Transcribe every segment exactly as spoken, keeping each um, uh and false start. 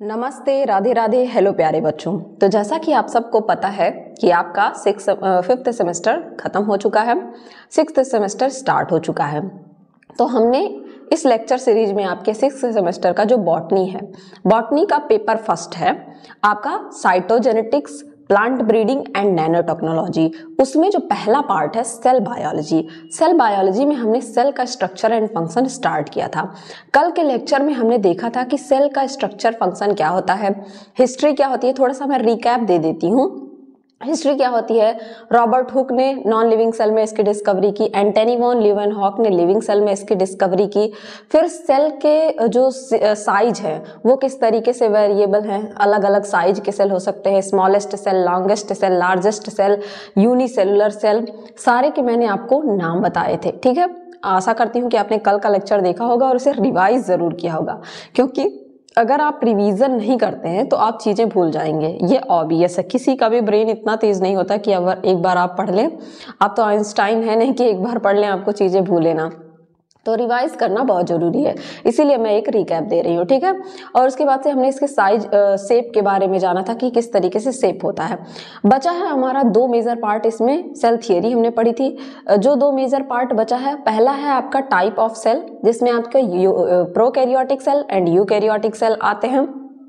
नमस्ते, राधे राधे, हेलो प्यारे बच्चों। तो जैसा कि आप सबको पता है कि आपका सिक्स फिफ्थ सेमेस्टर खत्म हो चुका है, सिक्स्थ सेमेस्टर स्टार्ट हो चुका है। तो हमने इस लेक्चर सीरीज में आपके सिक्स्थ सेमेस्टर का जो बॉटनी है, बॉटनी का पेपर फर्स्ट है आपका cytogenetics, plant breeding and nano technology. उसमें जो पहला पार्ट है सेल बायोलॉजी। सेल बायोलॉजी में हमने सेल का स्ट्रक्चर एंड फंक्शन स्टार्ट किया था। कल के लेक्चर में हमने देखा था कि सेल का स्ट्रक्चर फंक्शन क्या होता है, हिस्ट्री क्या होती है। थोड़ा सा मैं रिकैप दे देती हूँ। हिस्ट्री क्या होती है, रॉबर्ट हुक ने नॉन लिविंग सेल में इसकी डिस्कवरी की, एंटनी वॉन लीवेनहॉक ने लिविंग सेल में इसकी डिस्कवरी की। फिर सेल के जो साइज है वो किस तरीके से वेरिएबल हैं, अलग अलग साइज के सेल हो सकते हैं, smallest cell, longest cell, largest cell, unicellular cell, सारे के मैंने आपको नाम बताए थे। ठीक है, आशा करती हूँ कि आपने कल का लेक्चर देखा होगा और उसे रिवाइज जरूर किया होगा, क्योंकि अगर आप रिवीजन नहीं करते हैं तो आप चीजें भूल जाएंगे। ये ऑब्वियस है, किसी का भी ब्रेन इतना तेज नहीं होता कि अगर एक बार आप पढ़ लें, आप तो आइंस्टाइन है नहीं कि एक बार पढ़ लें आपको चीजें भूले ना। तो रिवाइज करना बहुत जरूरी है, इसीलिए मैं एक रिकैप दे रही हूँ। ठीक है, और उसके बाद से हमने इसके साइज शेप के बारे में जाना था कि किस तरीके से शेप होता है। बचा है हमारा दो मेजर पार्ट, इसमें सेल थियरी हमने पढ़ी थी। जो दो मेजर पार्ट बचा है, पहला है आपका टाइप ऑफ सेल, जिसमें आपके prokaryotic cell and eukaryotic cell आते हैं।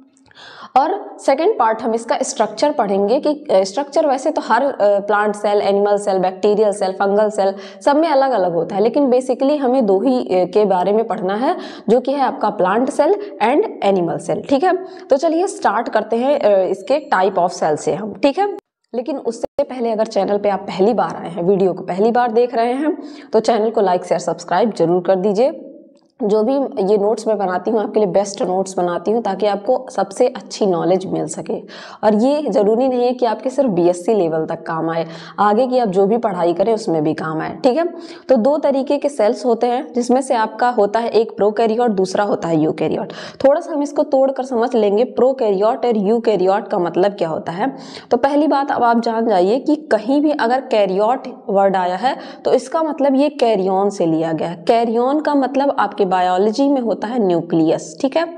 और सेकेंड पार्ट हम इसका स्ट्रक्चर पढ़ेंगे कि स्ट्रक्चर वैसे तो हर plant cell, animal cell, bacterial cell, fungal cell सब में अलग अलग होता है, लेकिन बेसिकली हमें दो ही के बारे में पढ़ना है, जो कि है आपका plant cell and animal cell. ठीक है, तो चलिए स्टार्ट करते हैं इसके टाइप ऑफ सेल से हम। ठीक है, लेकिन उससे पहले अगर चैनल पे आप पहली बार आए हैं, वीडियो को पहली बार देख रहे हैं, तो चैनल को लाइक शेयर सब्सक्राइब जरूर कर दीजिए। जो भी ये नोट्स मैं बनाती हूँ आपके लिए बेस्ट नोट्स बनाती हूँ, ताकि आपको सबसे अच्छी नॉलेज मिल सके। और ये ज़रूरी नहीं है कि आपके सिर्फ बीएससी लेवल तक काम आए, आगे की आप जो भी पढ़ाई करें उसमें भी काम आए। ठीक है, तो दो तरीके के सेल्स होते हैं, जिसमें से आपका होता है एक प्रोकैरियोट, दूसरा होता है यूकैरियोट। थोड़ा सा हम इसको तोड़ कर समझ लेंगे, प्रोकैरियोट और यूकैरियोट का मतलब क्या होता है। तो पहली बात अब आप जान जाइए कि कहीं भी अगर कैरियोट वर्ड आया है तो इसका मतलब ये कैरियन से लिया गया है। कैरियन का मतलब आपके बायोलॉजी में होता है न्यूक्लियस। ठीक है,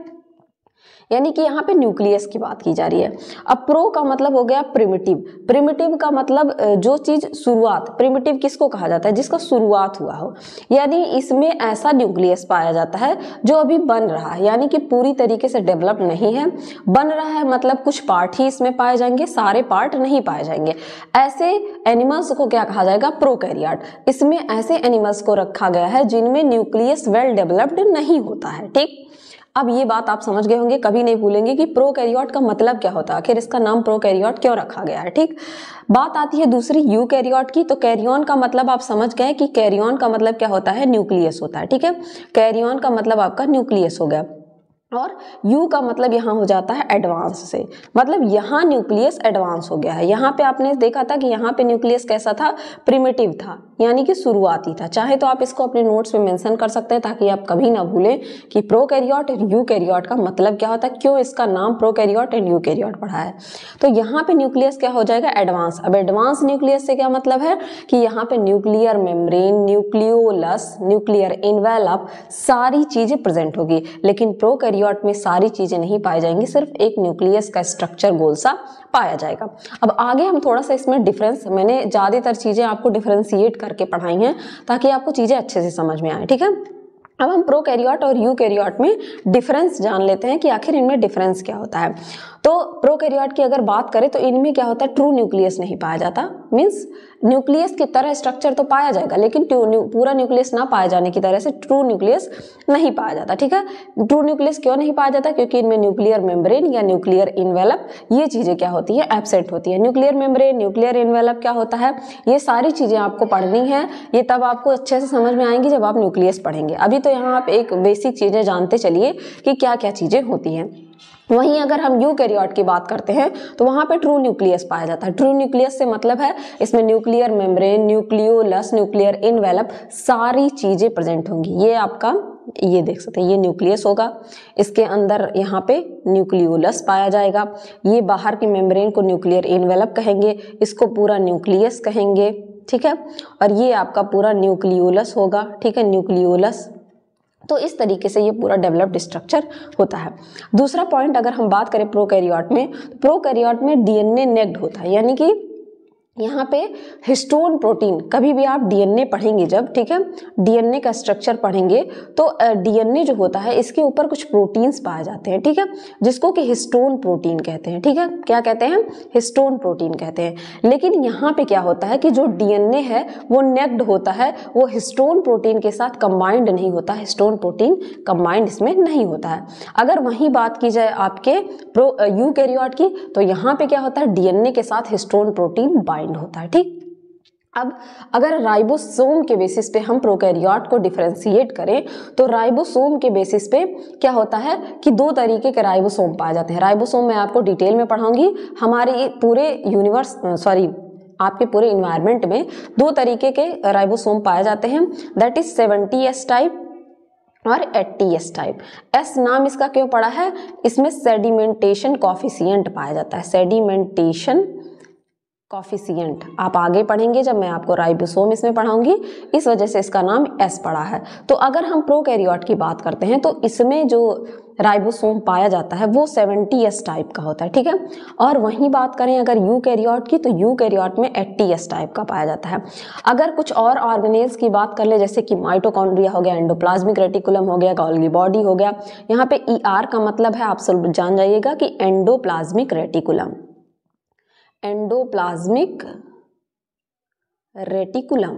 यानी कि यहाँ पे न्यूक्लियस की बात की जा रही है। अब प्रो का मतलब हो गया प्रिमिटिव। प्रिमिटिव का मतलब जो चीज शुरुआत, प्रिमिटिव किसको कहा जाता है, जिसका शुरुआत हुआ हो, यानी इसमें ऐसा न्यूक्लियस पाया जाता है जो अभी बन रहा है, यानी कि पूरी तरीके से डेवलप नहीं है। बन रहा है मतलब कुछ पार्ट ही इसमें पाए जाएंगे, सारे पार्ट नहीं पाए जाएंगे। ऐसे एनिमल्स को क्या कहा जाएगा, प्रोकैरियोट। इसमें ऐसे एनिमल्स को रखा गया है जिनमें न्यूक्लियस वेल डेवलप्ड नहीं होता है। ठीक, अब ये बात आप समझ गए होंगे, कभी नहीं भूलेंगे कि प्रोकैरियोट का मतलब क्या होता है, आखिर इसका नाम प्रोकैरियोट क्यों रखा गया है। ठीक, बात आती है दूसरी यूकैरियोट की। तो कैरियन का मतलब आप समझ गए कि कैरियन का मतलब क्या होता है, न्यूक्लियस होता है। ठीक है, कैरियन का मतलब आपका न्यूक्लियस हो गया। और यू का मतलब यहाँ हो जाता है एडवांस से, मतलब यहाँ न्यूक्लियस एडवांस हो गया है। यहाँ पे आपने देखा था कि यहाँ पे न्यूक्लियस कैसा था, प्रिमिटिव था, यानी कि शुरुआती था। चाहे तो आप इसको अपने नोट्स में मेंशन कर सकते हैं, ताकि आप कभी ना भूलें कि प्रोकैरियोट और यूकैरियोट का मतलब क्या होता है, क्यों इसका नाम प्रोकैरियोट एंड यूकैरियोट पढ़ा है। तो यहाँ पे न्यूक्लियस क्या हो जाएगा, एडवांस। अब एडवांस न्यूक्लियस से क्या मतलब है कि यहाँ पे nuclear membrane, nucleolus, nuclear envelope, सारी चीजें प्रेजेंट होगी। लेकिन प्रोकैरियोट में सारी चीजें नहीं पाई जाएंगी, सिर्फ एक न्यूक्लियस का स्ट्रक्चर गोल सा पाया जाएगा। अब आगे हम थोड़ा सा इसमें डिफरेंस, मैंने ज्यादातर चीजें आपको डिफरेंशिएट करके पढ़ाई हैं, ताकि आपको चीजें अच्छे से समझ में आए। ठीक है, अब हम प्रोकैरियोट और यूकैरियोट में डिफरेंस जान लेते हैं कि आखिर इनमें डिफरेंस क्या होता है। तो प्रोकैरियोट की अगर बात करें तो इनमें क्या होता है, ट्रू न्यूक्लियस नहीं पाया जाता। मींस न्यूक्लियस की तरह स्ट्रक्चर तो पाया जाएगा, लेकिन पूरा न्यूक्लियस ना पाए जाने की तरह से ट्रू न्यूक्लियस नहीं पाया जाता। ठीक है, ट्रू न्यूक्लियस क्यों नहीं पाया जाता, क्योंकि इनमें न्यूक्लियर मेम्ब्रेन या न्यूक्लियर इन्वेलप, ये चीजें क्या होती है, एब्सेंट होती है। न्यूक्लियर मेम्ब्रेन, न्यूक्लियर इन्वेलप क्या होता है, ये सारी चीजें आपको पढ़नी है। ये तब आपको अच्छे से समझ में आएंगी जब आप न्यूक्लियस पढ़ेंगे। अभी तो यहाँ आप एक बेसिक चीजें जानते चलिए कि क्या क्या चीजें होती हैं। वहीं अगर हम यूकैरियोट की बात करते हैं तो वहां पे ट्रू न्यूक्लियस पाया जाता है। ट्रू न्यूक्लियस से मतलब है इसमें nuclear membrane, nucleolus, nuclear envelope, सारी चीजें प्रेजेंट होंगी। ये आपका, ये देख सकते हैं, ये न्यूक्लियस होगा, इसके अंदर यहाँ पे न्यूक्लियोलस पाया जाएगा। ये बाहर की मेम्ब्रेन को न्यूक्लियर इन्वेलप कहेंगे, इसको पूरा न्यूक्लियस कहेंगे। ठीक है, और ये आपका पूरा न्यूक्लियोलस होगा। ठीक है, न्यूक्लियोलस तो इस तरीके से ये पूरा डेवलप्ड स्ट्रक्चर होता है। दूसरा पॉइंट अगर हम बात करें प्रोकैरियोट में, तो प्रोकैरियोट में डीएनए नेक्ड होता है, यानी कि यहाँ पे हिस्टोन प्रोटीन, कभी भी आप डीएनए पढ़ेंगे जब, ठीक है, डीएनए का स्ट्रक्चर पढ़ेंगे तो डीएनए जो होता है इसके ऊपर कुछ प्रोटीन्स पाए जाते हैं, ठीक है, जिसको कि हिस्टोन प्रोटीन कहते हैं, ठीक है, क्या कहते हैं, हिस्टोन प्रोटीन कहते हैं। लेकिन यहाँ पे क्या होता है कि जो डीएनए है वो नेक्ड होता है, वो हिस्टोन प्रोटीन के साथ कंबाइंड नहीं होता, हिस्टोन प्रोटीन कंबाइंड इसमें नहीं होता है। अगर वहीं बात की जाए आपके प्रो यूकैरियोट की, तो यहाँ पे क्या होता है, डीएनए के साथ हिस्टोन प्रोटीन बाइंड होता है, ठीक। अब अगर राइबोसोम के बेसिस पे हम प्रोकैरियोट को डिफरेंशिएट करें, तो राइबोसोम के बेसिस पे क्या होता है कि दो तरीके के राइबोसोम पाए जाते हैं। राइबोसोम मैं आपको डिटेल में पढ़ाऊंगी। हमारे पूरे यूनिवर्स सॉरी आपके पूरे इन्वायरमेंट में दो तरीके के राइबोसोम पाए जाते हैं, that is seventy S type और एट्टी एस टाइप। एस नाम इसका क्यों पड़ा है, इसमें सेडिमेंटेशन कॉफिशिएंट पाया जाता है, सेडिमेंटेशन कॉफिशिएंट आप आगे पढ़ेंगे जब मैं आपको राइबोसोम इसमें पढ़ाऊंगी, इस वजह से इसका नाम एस पड़ा है। तो अगर हम प्रोकैरियोट की बात करते हैं तो इसमें जो राइबोसोम पाया जाता है वो सेवेंटी एस टाइप का होता है, ठीक है। और वहीं बात करें अगर यूकैरियोट की, तो यूकैरियोट में एट्टी एस टाइप का पाया जाता है। अगर कुछ और ऑर्गेनेल्स की बात कर ले, जैसे कि माइटोकॉन्ड्रिया हो गया, एंडोप्लाज्मिक रेटिकुलम हो गया, गोल्गी बॉडी हो गया, यहाँ पे ई आर का मतलब है, आप सब जान जाइएगा कि एंडोप्लाज्मिक रेटिकुलम, एंडोप्लाज्मिक रेटिकुलम,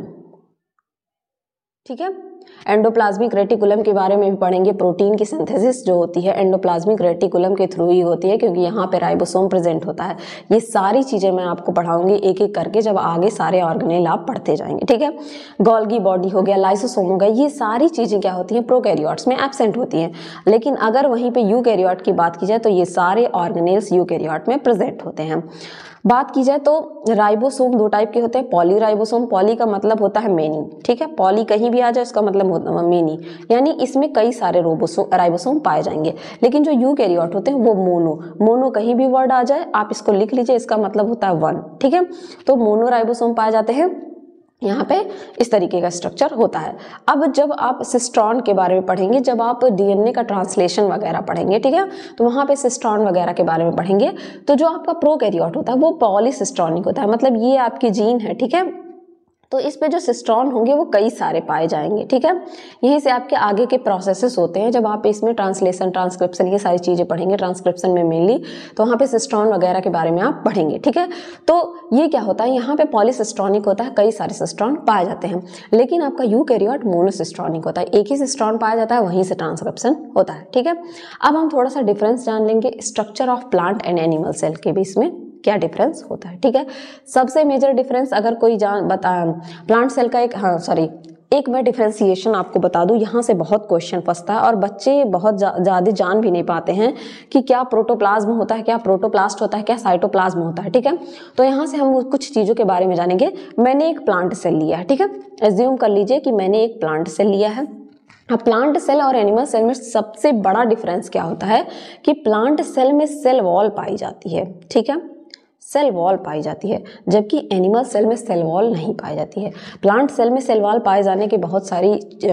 ठीक है। एंडोप्लाज्मिक रेटिकुलम के बारे में भी पढ़ेंगे। प्रोटीन की सिंथेसिस जो होती है एंडोप्लाज्मिक रेटिकुलम के थ्रू ही होती है, क्योंकि यहाँ पे राइबोसोम प्रेजेंट होता है। ये सारी चीजें मैं आपको पढ़ाऊंगी एक एक करके, जब आगे सारे ऑर्गेनेल आप पढ़ते जाएंगे, ठीक है। गोल्गी बॉडी हो गया, लाइसोसोम हो गया, ये सारी चीजें क्या होती हैं, प्रोकैरियोट्स में एब्सेंट होती हैं। लेकिन अगर वहीं पे यूकैरियोट की बात की जाए तो ये सारे ऑर्गेनेल्स यूकैरियोट में प्रेजेंट होते हैं। बात की जाए तो राइबोसोम दो टाइप के होते हैं, पॉली राइबोसोम, पॉली का मतलब होता है मेनी, ठीक है, पॉली कहीं भी आ जाए उसका मतलब होता है मेनी, यानी इसमें कई सारे रोबोसोम राइबोसोम पाए जाएंगे। लेकिन जो यूकैरियोट होते हैं वो मोनो, मोनो कहीं भी वर्ड आ जाए आप इसको लिख लीजिए, इसका मतलब होता है वन, ठीक है। तो मोनो राइबोसोम पाए जाते हैं, यहाँ पे इस तरीके का स्ट्रक्चर होता है। अब जब आप सिस्ट्रॉन के बारे में पढ़ेंगे, जब आप डीएनए का ट्रांसलेशन वगैरह पढ़ेंगे, ठीक है, तो वहाँ पे सिस्ट्रॉन वगैरह के बारे में पढ़ेंगे, तो जो आपका प्रोकैरियोट होता है वो पॉलीसिस्ट्रॉनिक होता है, मतलब ये आपकी जीन है, ठीक है। तो इस पे जो सिस्ट्रॉन होंगे वो कई सारे पाए जाएंगे, ठीक है। यहीं से आपके आगे के प्रोसेसेस होते हैं, जब आप इसमें ट्रांसलेशन, ट्रांसक्रिप्शन, ये सारी चीजें पढ़ेंगे, ट्रांसक्रिप्शन में मेनली, तो वहाँ पे सिस्ट्रॉन वगैरह के बारे में आप पढ़ेंगे, ठीक है। तो ये क्या होता है, यहाँ पे पॉलीसिस्ट्रॉनिक होता है, कई सारे सिस्ट्रॉन पाए जाते हैं। लेकिन आपका यूकैरियोट मोनोसिस्ट्रॉनिक होता है, एक ही सिस्ट्रॉन पाया जाता है, वहीं से ट्रांसक्रिप्शन होता है, ठीक है। अब हम थोड़ा सा डिफरेंस जान लेंगे structure of plant and animal cell के बीच में क्या डिफरेंस होता है, ठीक है। सबसे मेजर डिफरेंस अगर कोई जान बता, प्लांट सेल का एक, हाँ सॉरी एक मैं डिफरेंशिएशन आपको बता दूं, यहाँ से बहुत क्वेश्चन फंसता है और बच्चे बहुत ज़्यादा जान भी नहीं पाते हैं कि क्या प्रोटोप्लाज्म होता है, क्या प्रोटोप्लास्ट होता है, क्या साइटोप्लाज्म होता है, ठीक है। तो यहाँ से हम कुछ चीज़ों के बारे में जानेंगे। मैंने एक प्लांट सेल लिया है, ठीक है, एज्यूम कर लीजिए कि मैंने एक प्लांट सेल लिया है। अब प्लांट सेल और एनिमल सेल में सबसे बड़ा डिफरेंस क्या होता है कि प्लांट सेल में सेल वॉल पाई जाती है, ठीक है, सेल वॉल पाई जाती है, जबकि एनिमल सेल में सेल वॉल नहीं पाई जाती है। प्लांट सेल में सेल वॉल पाए जाने की बहुत सारी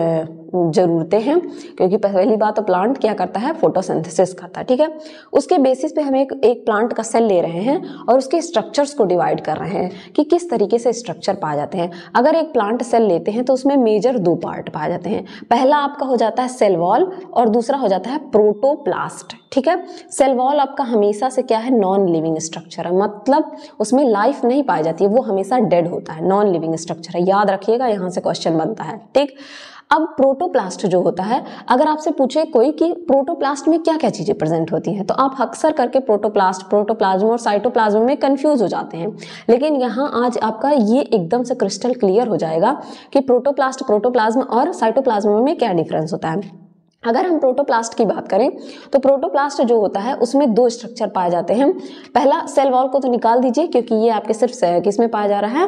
ज़रूरतें हैं, क्योंकि पहली बात तो प्लांट क्या करता है, फोटोसिंथेसिस करता है, ठीक है। उसके बेसिस पे हम एक एक प्लांट का सेल ले रहे हैं और उसके स्ट्रक्चर्स को डिवाइड कर रहे हैं कि किस तरीके से स्ट्रक्चर पाए जाते हैं। अगर एक प्लांट सेल लेते हैं तो उसमें मेजर दो पार्ट पाए जाते हैं। पहला आपका हो जाता है सेल वॉल और दूसरा हो जाता है प्रोटोप्लास्ट, ठीक है। सेल वॉल आपका हमेशा से क्या है, नॉन लिविंग स्ट्रक्चर है, मतलब उसमें लाइफ नहीं पाई जाती है, वो हमेशा डेड होता है, नॉन लिविंग स्ट्रक्चर है, याद रखिएगा, यहाँ से क्वेश्चन बनता है, ठीक। अब प्रोटोप्लास्ट जो होता है, अगर आपसे पूछे कोई कि प्रोटोप्लास्ट में क्या क्या चीजें प्रेजेंट होती हैं, तो आप अक्सर करके प्रोटोप्लास्ट, प्रोटोप्लाज्म और साइटोप्लाज्म में कंफ्यूज हो जाते हैं। लेकिन यहाँ आज आपका ये एकदम से क्रिस्टल क्लियर हो जाएगा कि प्रोटोप्लास्ट, प्रोटोप्लाज्म और साइटोप्लाज्म में क्या डिफरेंस होता है। अगर हम प्रोटोप्लास्ट की बात करें तो प्रोटोप्लास्ट जो होता है उसमें दो स्ट्रक्चर पाए जाते हैं। पहला सेल वॉल को तो निकाल दीजिए, क्योंकि ये आपके सिर्फ किसमें पाया जा रहा है,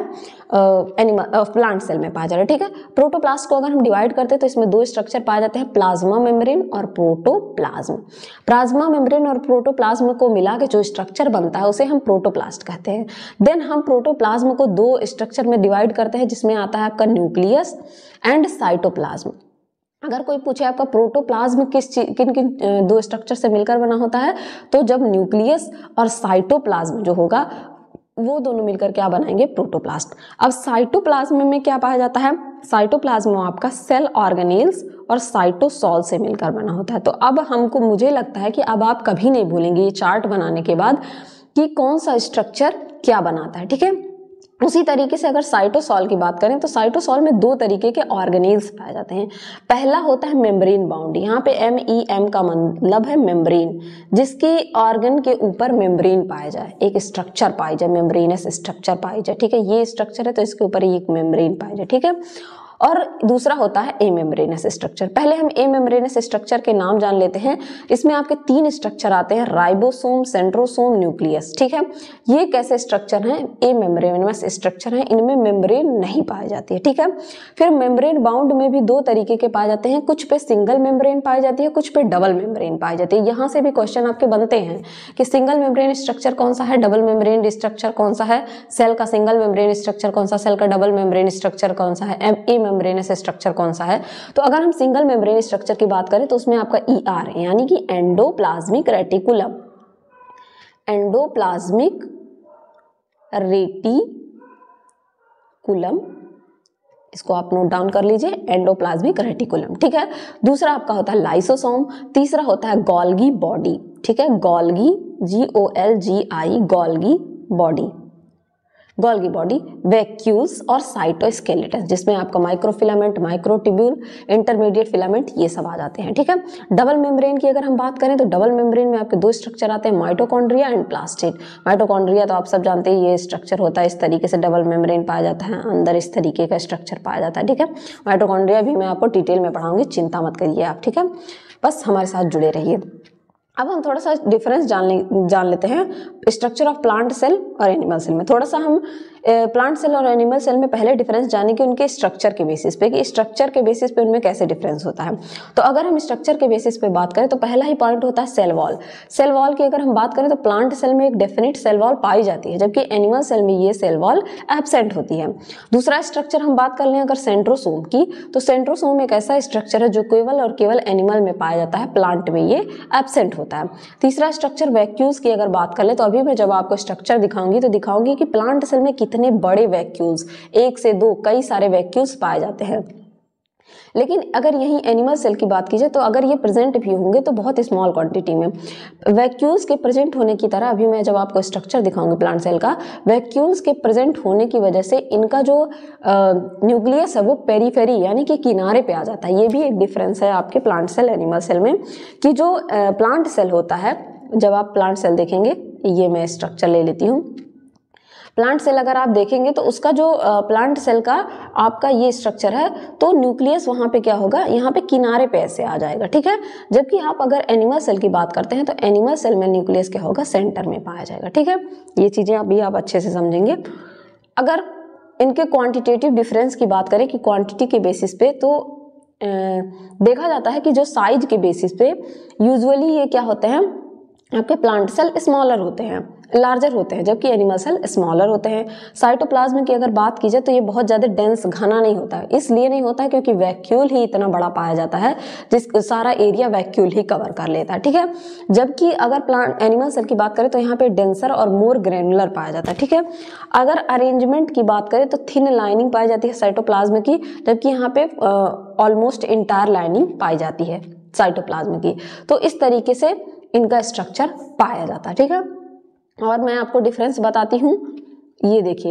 एनिमल प्लांट सेल में पाया जा रहा है, ठीक है। प्रोटोप्लास्ट को अगर हम डिवाइड करते हैं तो इसमें दो स्ट्रक्चर पाए जाते हैं, प्लाज्मा मेम्ब्रेन और प्रोटोप्लाज्म। प्लाज्मा मेम्ब्रेन और प्रोटोप्लाज्म को मिला के जो स्ट्रक्चर बनता है उसे हम प्रोटोप्लास्ट कहते हैं। देन हम प्रोटोप्लाज्म को दो स्ट्रक्चर में डिवाइड करते हैं, जिसमें आता है आपका न्यूक्लियस एंड साइटोप्लाज्म। अगर कोई पूछे आपका प्रोटोप्लाज्म किस किन किन दो स्ट्रक्चर से मिलकर बना होता है, तो जब न्यूक्लियस और साइटोप्लाज्म जो होगा वो दोनों मिलकर क्या बनाएंगे, प्रोटोप्लास्ट। अब साइटोप्लाज्म में क्या पाया जाता है, साइटोप्लाज्म आपका सेल ऑर्गेनेल्स और साइटोसॉल से मिलकर बना होता है। तो अब हमको मुझे लगता है कि अब आप कभी नहीं भूलेंगे ये चार्ट बनाने के बाद कि कौन सा स्ट्रक्चर क्या बनाता है, ठीक है। उसी तरीके से अगर साइटोसॉल की बात करें तो साइटोसॉल में दो तरीके के ऑर्गेनेल्स पाए जाते हैं। पहला होता है मेम्ब्रेन बाउंड, यहाँ पे एम ई एम का मतलब है मेम्ब्रेन, जिसके ऑर्गन के ऊपर मेम्ब्रेन पाया जाए, एक स्ट्रक्चर पाई जाए, मेम्ब्रेनस स्ट्रक्चर पाई जाए, ठीक है। ये स्ट्रक्चर है तो इसके ऊपर एक मेम्ब्रेन पाई जाए, ठीक है। और दूसरा होता है ए मेम्ब्रेनस स्ट्रक्चर। पहले हम ए मेम्ब्रेनस स्ट्रक्चर के नाम जान लेते हैं। इसमें आपके तीन स्ट्रक्चर आते हैं, राइबोसोम, सेंट्रोसोम, न्यूक्लियस, ठीक है। ये कैसे स्ट्रक्चर हैं, ए मेम्ब्रेनस स्ट्रक्चर हैं, इनमें मेम्ब्रेन नहीं पाई जाती है, ठीक है। फिर मेम्ब्रेन बाउंड में भी दो तरीके के पाए जाते हैं, कुछ पे सिंगल मेम्ब्रेन पाई जाती है, कुछ पे डबल मेम्ब्रेन पाई जाती है। यहाँ से भी क्वेश्चन आपके बनते हैं कि सिंगल मेम्ब्रेन स्ट्रक्चर कौन सा है, डबल मेम्ब्रेन स्ट्रक्चर कौन सा है, सेल का सिंगल मेम्ब्रेन स्ट्रक्चर कौन सा, सेल का डबल मेम्ब्रेन स्ट्रक्चर कौन सा है, ए मेम्ब्रेनस स्ट्रक्चर कौन सा है। तो अगर हम सिंगल मेम्ब्रेन स्ट्रक्चर की बात करें तो उसमें आपका ई आर यानी कि एंडोप्लाज्मिक रेटिकुलम, एंडोप्लाज्मिक रेटिकुलम, इसको आप नोट डाउन कर लीजिए, एंडोप्लाज्मिक रेटिकुलम, ठीक है। दूसरा आपका होता है लाइसोसोम, तीसरा होता है गोल्गी बॉडी, ठीक है, Golgi, G O L G I, Golgi body, Golgi body, vacuoles और साइटोस्केलेटन, जिसमें आपका माइक्रोफिलामेंट, माइक्रोट्यूब्यूल, इंटरमीडिएट फिलामेंट ये सब आ जाते हैं, ठीक है। डबल मेम्ब्रेन की अगर हम बात करें तो डबल मेम्ब्रेन में आपके दो स्ट्रक्चर आते हैं, माइटोकॉन्ड्रिया एंड प्लास्टिड। माइटोकॉन्ड्रिया तो आप सब जानते हैं ये स्ट्रक्चर होता है, इस तरीके से डबल मेम्ब्रेन पाया जाता है, अंदर इस तरीके का स्ट्रक्चर पाया जाता है, ठीक है। माइटोकॉन्ड्रिया भी मैं आपको डिटेल में पढ़ाऊंगी, चिंता मत करिए आप, ठीक है, बस हमारे साथ जुड़े रहिए। अब हम थोड़ा सा डिफरेंस जान ले जान लेते हैं स्ट्रक्चर ऑफ प्लांट सेल और एनिमल सेल में। थोड़ा सा हम प्लांट सेल और एनिमल सेल में पहले डिफरेंस जाने कि उनके स्ट्रक्चर के बेसिस पे, कि स्ट्रक्चर के बेसिस पे उनमें कैसे डिफरेंस होता है। तो अगर हम स्ट्रक्चर के बेसिस पे बात करें तो पहला ही पॉइंट होता है सेल वॉल। सेल वॉल की अगर हम बात करें तो प्लांट सेल में एक डेफिनेट सेल वॉल पाई जाती है, जबकि एनिमल सेल में ये सेल वॉल एब्सेंट होती है। दूसरा स्ट्रक्चर हम बात कर लें अगर सेंट्रोसोम की, तो सेंट्रोसोम एक ऐसा स्ट्रक्चर है जो केवल और केवल एनिमल में पाया जाता है, प्लांट में ये एब्सेंट होता है। तीसरा स्ट्रक्चर वैक्यूल्स की अगर बात कर ले तो अभी मैं जब आपको स्ट्रक्चर दिखाऊंगी तो दिखाऊंगी कि प्लांट सेल में कितने बड़े वैक्यूल्स, एक से दो, कई सारे वैक्यूल्स पाए जाते हैं। लेकिन अगर यही एनिमल सेल की बात की जाए तो अगर ये प्रेजेंट भी होंगे तो बहुत स्मॉल क्वांटिटी में। वैक्यूल्स के प्रेजेंट होने की तरह अभी मैं जब आपको स्ट्रक्चर दिखाऊंगी प्लांट सेल का, वैक्यूल्स के प्रेजेंट होने की वजह से इनका जो न्यूक्लियस है वो पेरीफेरी यानी कि किनारे पे आ जाता है। ये भी एक डिफरेंस है आपके प्लांट सेल एनिमल सेल में, कि जो प्लांट सेल होता है, जब आप प्लांट सेल देखेंगे, ये मैं स्ट्रक्चर ले लेती हूँ, प्लांट सेल अगर आप देखेंगे तो उसका जो प्लांट सेल का आपका ये स्ट्रक्चर है तो न्यूक्लियस वहाँ पे क्या होगा, यहाँ पे किनारे पे ऐसे आ जाएगा, ठीक है। जबकि आप अगर एनिमल सेल की बात करते हैं तो एनिमल सेल में न्यूक्लियस क्या होगा, सेंटर में पाया जाएगा, ठीक है। ये चीज़ें अभी आप अच्छे से समझेंगे। अगर इनके क्वांटिटेटिव डिफरेंस की बात करें कि क्वांटिटी के बेसिस पे, तो ए, देखा जाता है कि जो साइज के बेसिस पे यूजुअली ये क्या होते हैं, आपके प्लांट सेल स्मॉलर होते हैं, लार्जर होते हैं, जबकि एनिमल सेल स्मॉलर होते हैं। साइटोप्लाज्म की अगर बात की जाए तो ये बहुत ज़्यादा डेंस, घना नहीं होता है। इसलिए नहीं होता है क्योंकि वैक्यूल ही इतना बड़ा पाया जाता है, जिस सारा एरिया वैक्यूल ही कवर कर लेता है, ठीक है। जबकि अगर प्लांट एनिमल सेल की बात करें तो यहाँ पे डेंसर और मोर ग्रेनुलर पाया जाता है, ठीक है। अगर अरेंजमेंट की बात करें तो थिन लाइनिंग पाई जाती है साइटोप्लाज्म की, जबकि यहाँ पे ऑलमोस्ट इंटायर लाइनिंग पाई जाती है साइटोप्लाज्म की। तो इस तरीके से इनका स्ट्रक्चर पाया जाता है, ठीक है। और मैं आपको डिफरेंस बताती हूँ, ये देखिए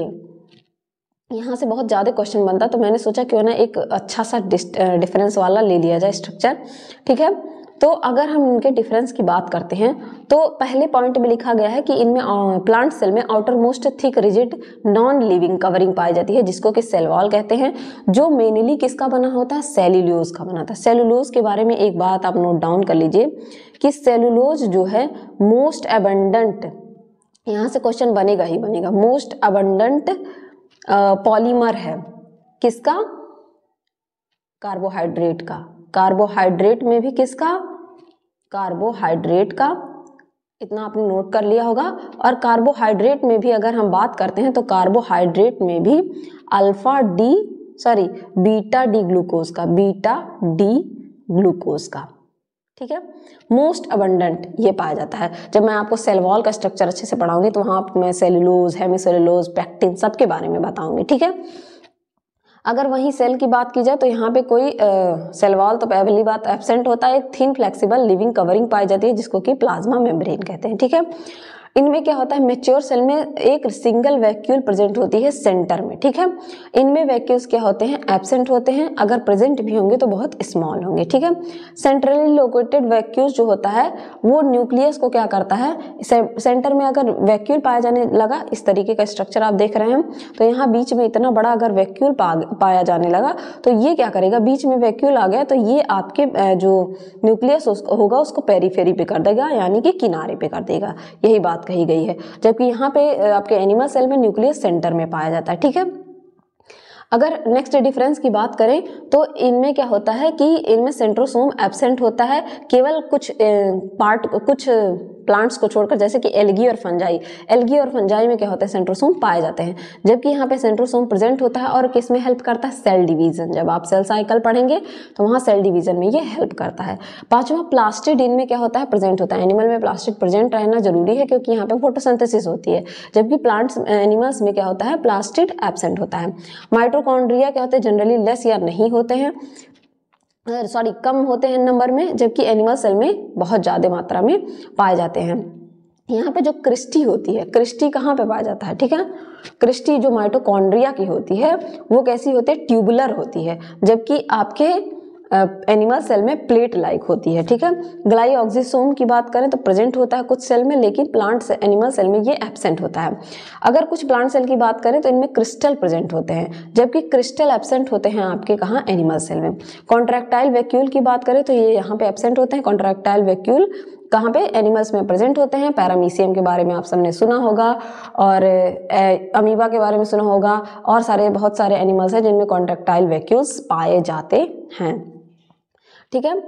यहाँ से बहुत ज़्यादा क्वेश्चन बनता, तो मैंने सोचा क्यों ना एक अच्छा सा डिफरेंस वाला ले लिया जाए स्ट्रक्चर, ठीक है। तो अगर हम इनके डिफरेंस की बात करते हैं तो पहले पॉइंट में लिखा गया है कि इनमें प्लांट सेल में outermost thick rigid non living covering पाई जाती है, जिसको कि सेल वॉल कहते हैं, जो मेनली किसका बना होता है, सेल्यूलोज का बना था। सेल्यूलोज के बारे में एक बात आप नोट डाउन कर लीजिए कि सेल्यूलोज जो है मोस्ट अबंडेंट, यहाँ से क्वेश्चन बनेगा ही बनेगा, मोस्ट अबंडेंट पॉलीमर है, किसका, कार्बोहाइड्रेट का। कार्बोहाइड्रेट में भी किसका, कार्बोहाइड्रेट का, इतना आपने नोट कर लिया होगा। और कार्बोहाइड्रेट में भी अगर हम बात करते हैं तो कार्बोहाइड्रेट में भी alpha D sorry beta D glucose का, बीटा डी ग्लूकोज का। ठीक है, मोस्ट अबंडेंट ये पाया जाता है। जब मैं आपको सेल वॉल का स्ट्रक्चर अच्छे से पढ़ाऊंगी तो वहाँ मैं सेलुलोज, हेमिसेलुलोज, पेक्टिन सबके बारे में बताऊंगी। ठीक है, अगर वहीं सेल की बात की जाए तो यहाँ पे कोई सेल वॉल तो पहली बात एब्सेंट होता है, एक थिन फ्लेक्सिबल लिविंग कवरिंग पाई जाती है जिसको कि प्लाज्मा मेम्ब्रेन कहते हैं। ठीक है, इनमें क्या होता है, मैच्योर सेल में एक सिंगल वैक्यूल प्रेजेंट होती है सेंटर में। ठीक है, इनमें वैक्यूल्स क्या होते हैं, एब्सेंट होते हैं, अगर प्रेजेंट भी होंगे तो बहुत स्मॉल होंगे। ठीक है, सेंट्रली लोकेटेड वैक्यूल्स जो होता है वो न्यूक्लियस को क्या करता है, से, सेंटर में अगर वैक्यूल पाया जाने लगा, इस तरीके का स्ट्रक्चर आप देख रहे हैं, तो यहाँ बीच में इतना बड़ा अगर वैक्यूल पा, पाया जाने लगा तो ये क्या करेगा, बीच में वैक्यूल आ गया तो ये आपके जो न्यूक्लियस होगा उसको पेरीफेरी पे कर देगा, यानी कि किनारे पे कर देगा, यही बात कही गई है। जबकि यहाँ पे आपके एनिमल सेल में न्यूक्लियस सेंटर में पाया जाता है। ठीक है, अगर नेक्स्ट डिफरेंस की बात करें तो इनमें क्या होता है कि इनमें सेंट्रोसोम एब्सेंट होता है, केवल कुछ पार्ट कुछ प्लांट्स को छोड़कर, जैसे कि एल्गी और फंजाई। एल्गी और फंजाई में क्या होता है, सेंट्रोसोम पाए जाते हैं, जबकि यहाँ पे सेंट्रोसोम प्रेजेंट होता है और किस में हेल्प करता है, सेल डिवीजन। जब आप सेल साइकिल पढ़ेंगे तो वहाँ सेल डिवीजन में ये हेल्प करता है। पांचवा प्लास्टिड, इनमें क्या होता है, प्रेजेंट होता है। एनिमल में प्लास्टिड प्रेजेंट रहना जरूरी है क्योंकि यहाँ पे फोटोसिंथेसिस होती है, जबकि प्लांट्स एनिमल्स में क्या होता है, प्लास्टिड एब्सेंट होता है। माइटोकॉन्ड्रिया क्या होते हैं, जनरली लेस या नहीं होते हैं, सॉरी कम होते हैं नंबर में, जबकि एनिमल सेल में बहुत ज़्यादा मात्रा में पाए जाते हैं। यहाँ पे जो क्रिस्टी होती है, क्रिस्टी कहाँ पे पाया जाता है, ठीक है, क्रिस्टी जो माइटोकॉन्ड्रिया की होती है वो कैसी होती है, ट्यूबुलर होती है, जबकि आपके एनिमल सेल में प्लेट लाइक होती है। ठीक है, ग्लाइऑक्सिसोम की बात करें तो प्रेजेंट होता है कुछ सेल में, लेकिन प्लांट एनिमल सेल में ये एब्सेंट होता है। अगर कुछ प्लांट सेल की बात करें तो इनमें क्रिस्टल प्रेजेंट होते हैं, जबकि क्रिस्टल एब्सेंट होते हैं आपके कहाँ, एनिमल सेल में। कॉन्ट्रैक्टाइल वैक्यूल की बात करें तो ये यहाँ पे एब्सेंट होते हैं। कॉन्ट्रैक्टाइल वैक्यूल कहाँ पे, एनिमल्स में प्रेजेंट होते हैं। पैरामीशियम के बारे में आप सबने सुना होगा और अमीबा के बारे में सुना होगा, और सारे बहुत सारे एनिमल्स हैं जिनमें कॉन्ट्रैक्टाइल वैक्यूल्स पाए जाते हैं। ठीक है,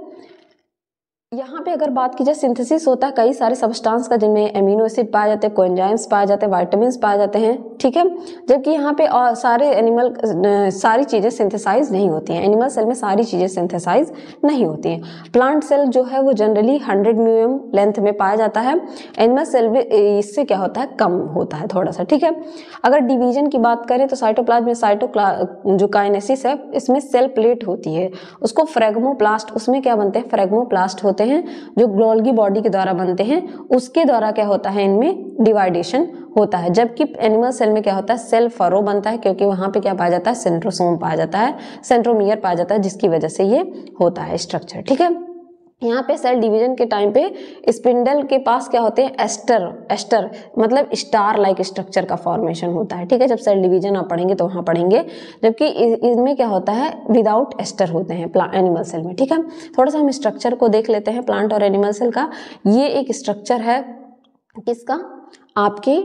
यहाँ पे अगर बात की जाए सिंथेसिस होता है कई सारे सब्सटेंस का, जिनमें एमिनो एसिड पाए जाते हैं, कोएंजाइम्स पाए जाते हैं, विटामिन्स पाए जाते हैं। ठीक है, जबकि यहाँ पे और सारे एनिमल सारी चीज़ें सिंथेसाइज नहीं होती हैं। एनिमल सेल में सारी चीज़ें सिंथेसाइज नहीं होती हैं। प्लांट सेल जो है वो जनरली हंड्रेड म्यूएम लेंथ में पाया जाता है, एनिमल सेल में इससे क्या होता है, कम होता है थोड़ा सा। ठीक है, अगर डिवीजन की बात करें तो साइटोप्लाज्म में साइटोप्ला जो काइनेसिस है इसमें सेल प्लेट होती है, उसको फ्रेगमोप्लास्ट, उसमें क्या बनते हैं, फ्रेगमोप्लास्ट होते हैं जो गोल्गी बॉडी के द्वारा बनते हैं, उसके द्वारा क्या होता है, इनमें डिवाइडेशन होता है। जबकि एनिमल सेल में क्या होता है, सेल फरो बनता है, क्योंकि वहां पे क्या पाया जाता है, सेंट्रोसोम पाया जाता है, सेंट्रोमियर पाया जाता है, जिसकी वजह से ये होता है स्ट्रक्चर। ठीक है, यहाँ पे सेल डिवीजन के टाइम पे स्पिंडल के पास क्या होते हैं, एस्टर, एस्टर मतलब स्टार लाइक स्ट्रक्चर का फॉर्मेशन होता है। ठीक है, जब सेल डिवीजन आप पढ़ेंगे तो वहाँ पढ़ेंगे, जबकि इसमें क्या होता है, विदाउट एस्टर होते हैं एनिमल सेल में। ठीक है, थोड़ा सा हम स्ट्रक्चर को देख लेते हैं प्लांट और एनिमल सेल का। ये एक स्ट्रक्चर है किसका, आपके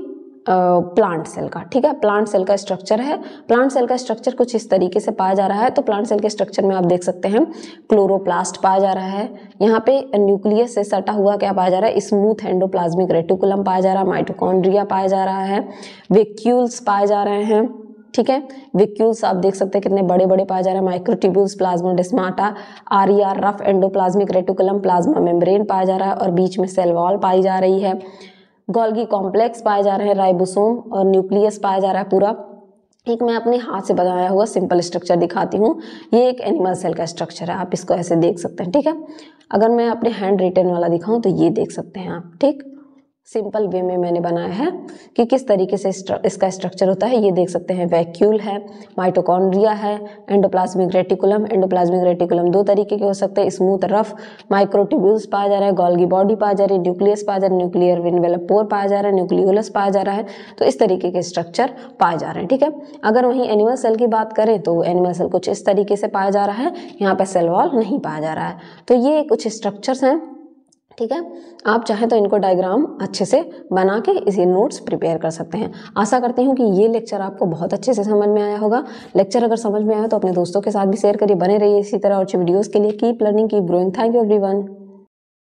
प्लांट सेल का। ठीक है, प्लांट सेल का स्ट्रक्चर है। प्लांट सेल का स्ट्रक्चर कुछ इस तरीके से पाया जा रहा है। तो प्लांट सेल के स्ट्रक्चर में आप देख सकते हैं क्लोरोप्लास्ट पाया जा रहा है, यहाँ पे न्यूक्लियस से सटा हुआ क्या पाया जा रहा है, स्मूथ एंडोप्लाज्मिक रेटिकुलम पाया जा रहा है, माइटोकॉन्ड्रिया पाया जा रहा है, वैक्यूल्स पाए जा रहे हैं। ठीक है, वैक्यूल्स आप देख सकते हैं कितने बड़े बड़े पाए जा रहे हैं, microtubules, plasmodesmata, RER rough endoplasmic reticulum, plasma membrane पाया जा रहा है और बीच में सेल वॉल पाई जा रही है, गोल्गी कॉम्प्लेक्स पाए जा रहे हैं, राइबोसोम और न्यूक्लियस पाया जा रहा है पूरा। एक मैं अपने हाथ से बनाया हुआ सिंपल स्ट्रक्चर दिखाती हूँ, ये एक एनिमल सेल का स्ट्रक्चर है, आप इसको ऐसे देख सकते हैं। ठीक है, अगर मैं अपने हैंड रिटन वाला दिखाऊं तो ये देख सकते हैं आप। ठीक, सिंपल वे में मैंने बनाया है कि किस तरीके से इसका स्ट्रक्चर होता है, ये देख सकते हैं। वैक्यूल है, माइटोकॉन्ड्रिया है, एंडोप्लाज्मिक रेटिकुलम, एंडोप्लाज्मिक रेटिकुलम दो तरीके के हो सकते हैं, स्मूथ रफ, माइक्रोट्यूब्यूल्स पाया जा रहा है, गोल्गी बॉडी पाया जा रही है, न्यूक्लियस पाया जा रहा है, न्यूक्लियर इन्वेलप पोर पाया जा रहा है, न्यूक्लियोलस पाया जा रहा है। तो इस तरीके के स्ट्रक्चर पाए जा रहे हैं। ठीक है, अगर वहीं एनिमल सेल की बात करें तो एनिमल सेल कुछ इस तरीके से पाया जा रहा है, यहाँ पे सेल वॉल नहीं पाया जा रहा है। तो ये कुछ स्ट्रक्चर्स हैं। ठीक है, आप चाहें तो इनको डायग्राम अच्छे से बना के इसी नोट्स प्रिपेयर कर सकते हैं। आशा करती हूँ कि ये लेक्चर आपको बहुत अच्छे से समझ में आया होगा। लेक्चर अगर समझ में आया तो अपने दोस्तों के साथ भी शेयर करिए। बने रहिए इसी तरह और वीडियोस के लिए। Keep learning, keep growing. Thank you everyone.